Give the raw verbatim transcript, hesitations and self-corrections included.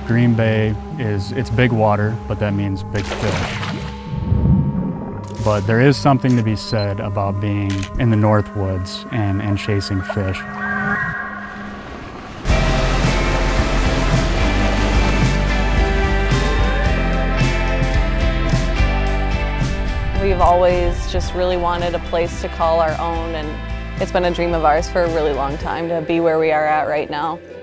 Green Bay is, it's big water, but that means big fish. But there is something to be said about being in the North Woods and, and chasing fish. We've always just really wanted a place to call our own, and it's been a dream of ours for a really long time to be where we are at right now.